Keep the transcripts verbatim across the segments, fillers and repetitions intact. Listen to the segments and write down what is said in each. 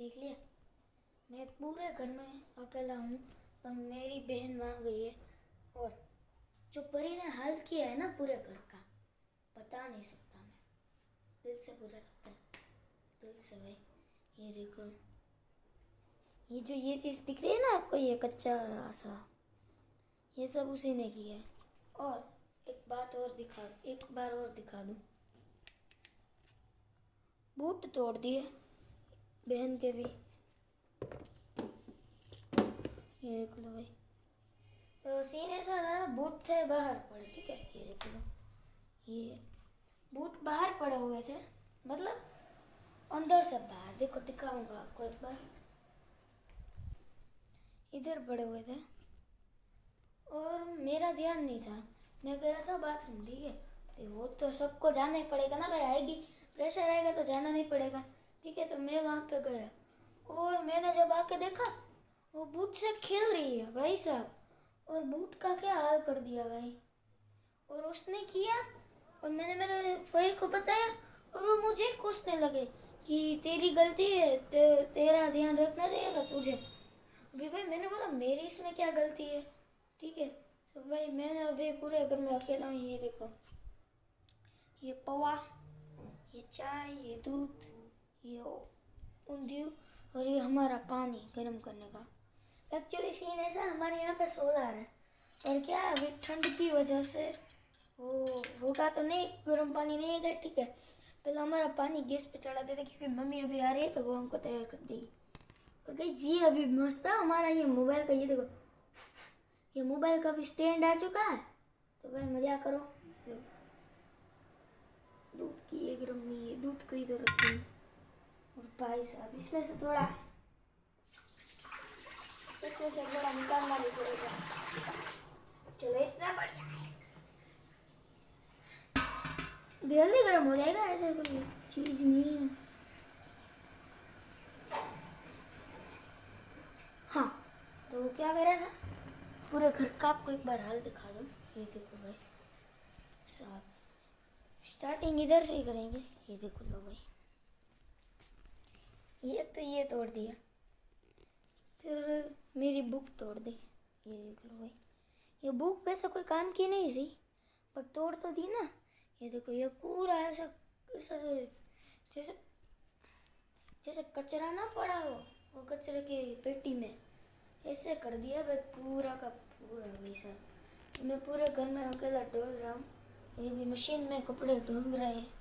देख लिया, मैं पूरे घर में अकेला हूँ और मेरी बहन वहाँ गई है। और जो परी ने हाल किया है ना पूरे घर का, बता नहीं सकता मैं। दिल से बुरा लगता है, दिल से भाई। ये देखो, ये जो ये चीज़ दिख रही है ना आपको, ये कच्चा रासा, ये सब उसी ने किया है। और एक बात और दिखा एक बार और दिखा दूँ, बूट तोड़ दिए बहन के भी। ये देख लो भाई, तो सीन ऐसा था, बूट थे बाहर पड़े, ठीक है। ये देख लो, ये बूट बाहर पड़े हुए थे, मतलब अंदर से बाहर। देखो, दिखाऊंगा आपको एक बार। इधर पड़े हुए थे और मेरा ध्यान नहीं था, मैं गया था बाथरूम, ठीक है। भाई वो तो सबको जाना ही पड़ेगा ना भाई, आएगी प्रेशर आएगा तो जाना नहीं पड़ेगा, ठीक है। तो मैं वहाँ पे गया और मैंने जब आके देखा, वो बूट से खेल रही है भाई साहब, और बूट का क्या हाल कर दिया भाई। और उसने किया और मैंने मेरे भाई को बताया और वो मुझे कोसने लगे कि तेरी गलती है, ते, तेरा ध्यान रखना चाहिए था तुझे। अभी भाई मैंने बोला मेरी इसमें क्या गलती है, ठीक है। तो भाई मैंने अभी पूरे घर में अकेला हूँ। ये देखो, ये पौवा, ये चाय, ये दूध, ये ऊंधियू, और ये हमारा पानी गर्म करने का। एक्चुअली सीन ऐसा, हमारे यहाँ पे सोलर है, और क्या है अभी ठंड की वजह से वो होगा तो नहीं, गर्म पानी नहीं है, ठीक है। पहले हमारा पानी गैस पे चढ़ा देते, क्योंकि मम्मी अभी आ रही है तो वो हमको तैयार कर देगी। और गाइस ये अभी मस्त है हमारा ये मोबाइल का, ये देखो, ये मोबाइल का भी स्टैंड आ चुका है। तो भाई मजा करो। दूध की ये गर्म नहीं है, दूध को इधर रखी। और भाई साहब इसमें से थोड़ा इसमें से थोड़ा निकालना भी पड़ेगा। चलो इतना बढ़िया है, जल्दी गर्म हो जाएगा, ऐसा कोई चीज नहीं है। हाँ, तो क्या कर रहा था, पूरे घर का आपको एक बार हाल दिखा दूँ। ये देखो भाई साहब, स्टार्टिंग इधर से ही करेंगे। ये देखो लो भाई, ये तो ये तोड़ दिया, फिर मेरी बुक तोड़ दी। ये देख लो भाई, ये बुक वैसे कोई काम की नहीं थी, पर तोड़ तो दी ना। ये देखो, ये पूरा ऐसा ऐसा जैसे जैसे कचरा ना पड़ा हो, वो कचरे की पेटी में ऐसे कर दिया भाई, पूरा का पूरा वैसा। तो मैं पूरे घर में अकेला डोल रहा हूँ, ये भी मशीन में कपड़े धुल रहे हैं।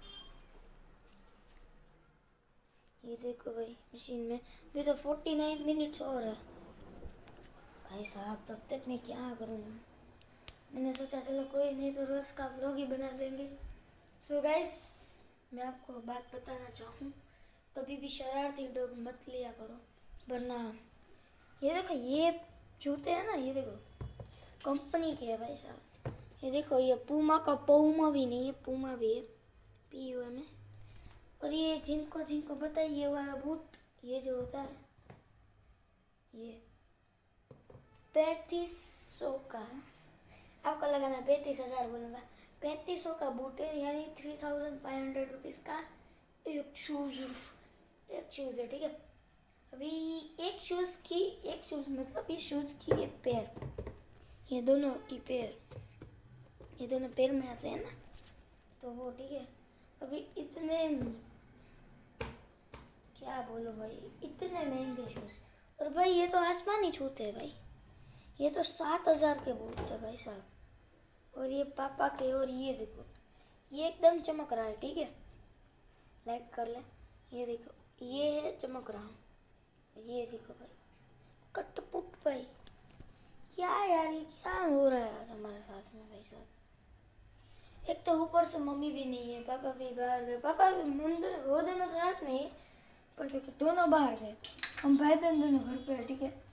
ये देखो भाई, मशीन में भी तो फोर्टी नाइन मिनट्स और है भाई साहब, तब तक मैं क्या करूँगा। मैंने सोचा चलो कोई नहीं तो रोज़ का व्लॉग ही बना देंगे। सो so गाइस, मैं आपको बात बताना चाहूँ, कभी भी शरारती डॉग मत लिया करो, वरना ये देखो, ये जूते हैं ना, ये देखो कंपनी के है भाई साहब। ये देखो, ये पूमा का, पूमा भी नहीं है, पूमा भी है, पी यू एम है। और ये जिनको जिनको पता है, ये वाला बूट, ये जो होता है, ये पैंतीस सौ का है। आपको लगा मैं पैंतीस हज़ार बोलूँगा, पैंतीस सौ का बूट है, यानी three thousand five hundred rupees का एक शूज़ एक शूज़ है, ठीक है। अभी एक शूज़ की एक शूज़ मतलब ये शूज़ की एक पैर, ये दोनों की पैर, ये दोनों पैर में आते हैं ना, तो वो ठीक है। अभी इतने क्या बोलो भाई, इतने महंगे शूज़, और भाई ये तो आसमानी छूते हैं भाई, ये तो सात हज़ार के बूट है भाई साहब। और ये पापा के, और ये देखो, ये एकदम चमक रहा है, ठीक है, लाइट कर ले। ये देखो, ये है चमक रहा हूँ, ये देखो भाई, कटपुट भाई, क्या यार ये क्या हो रहा है आज हमारे साथ में भाई साहब। एक तो ऊपर से मम्मी भी नहीं है, पापा भी बाहर गए, पापा वो दोनों साथ नहीं, पर देखो दोनों बाहर गए, हम भाई बहन दोनों घर पे है, ठीक है।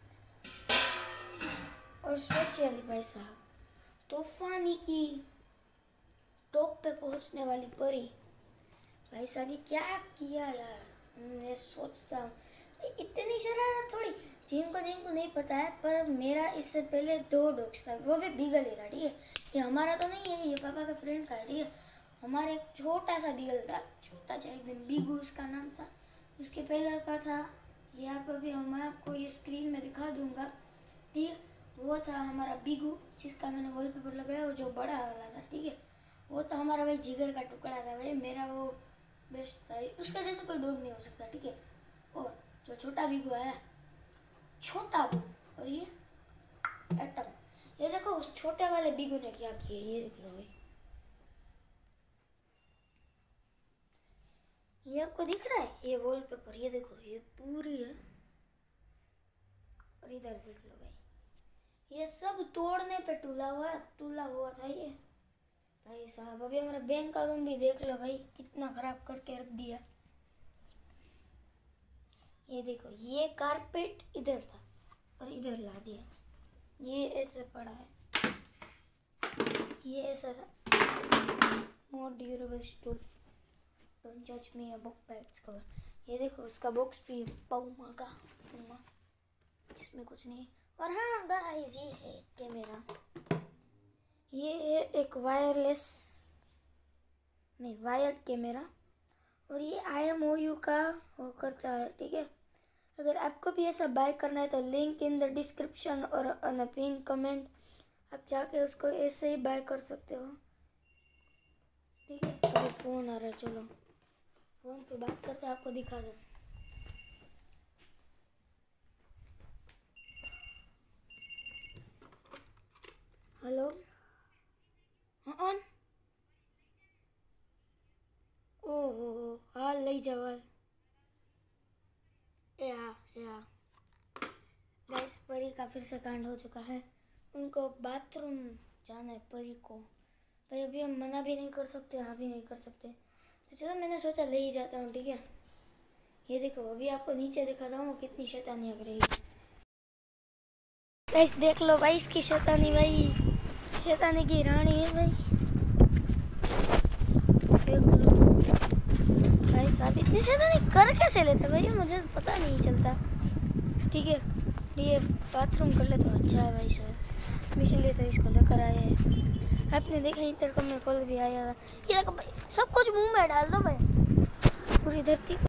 और स्पेशली भाई साहब, तूफानी की टॉप पे पहुंचने वाली परी भाई साहब, ये क्या किया यार। मैं सोचता हूँ इतनी शरारत थोड़ी, जिनको जिनको नहीं पता है, पर मेरा इससे पहले दो डॉग्स था, वो भी बीगल ही था, ठीक है। ये हमारा तो नहीं है, ये पापा का फ्रेंड का है, ठीक है। हमारे एक छोटा सा बीगल था, छोटा सा एकदम, बीगू उसका नाम था। उसके पहले का था यहाँ पर भी मैं आपको ये स्क्रीन में दिखा दूंगा। ठीक है, वो था हमारा बिगू जिसका मैंने वॉलपेपर लगाया, वो जो बड़ा वाला था। ठीक है, वो तो हमारा भाई जिगर का टुकड़ा था भाई, मेरा वो बेस्ट था, उसका जैसा कोई डॉग नहीं हो सकता। ठीक है, और जो छोटा बिगू आया, छोटा वो, और ये एटम, ये देखो उस छोटे वाले बिगू ने क्या किया, ये देख लो भाई। ये आपको दिख रहा है ये वॉलपेपर, ये देखो ये पूरी है, और इधर देख लो भाई, ये सब तोड़ने पे टूला हुआ टूला हुआ था ये भाई साहब। अभी हमारा बैंक का रूम भी देख लो भाई, कितना खराब करके रख दिया। ये देखो ये कारपेट इधर था और इधर ला दिया, ये ऐसे पड़ा है, ये ऐसा था। मोर ड्यूरेबल स्टूल, डोंट जज मी, बुक बैग्स कवर। ये देखो उसका बॉक्स भी पाउमा का पाउमा, जिसमें कुछ नहीं। और हाँ गाइस, ये है कैमरा, ये है एक वायरलेस नहीं वायर्ड कैमरा, और ये आई एम ओ यू का वो करता है। ठीक है, अगर आपको भी ऐसा बाय करना है तो लिंक इन द डिस्क्रिप्शन और ऑन पिन कमेंट, आप जाके उसको ऐसे ही बाय कर सकते हो। ठीक है, अभी फ़ोन आ रहा है, चलो फ़ोन पे बात करते हैं, आपको दिखा दो। हेलो, हाँ ऑन, ओहो हाँ ले जाओ या या गाइस, परी का फिर से कांड हो चुका है, उनको बाथरूम जाना है परी को भाई। अभी हम मना भी नहीं कर सकते, हाँ भी नहीं कर सकते, तो चलो मैंने सोचा ले ही जाता हूँ। ठीक है, ये देखो अभी आपको नीचे दिखाता हूँ कितनी शैतानी कर रही है गाइस, देख लो भाई इसकी शैतानी, भाई शैतानी की रानी है भाई, देख लो भाई साहब इतनी शैतानी कर कैसे लेते भाई, मुझे पता नहीं चलता। ठीक है, ये बाथरूम कर ले तो अच्छा है भाई साहब, इसलिए तो इसको लेकर आए हैं। आपने देखा इंटरकम में कॉल भी आया था, ये देखो भाई सब कुछ मुंह में डाल दो भाई, पूरी धरती को